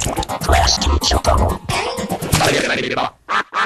プラスティックショット。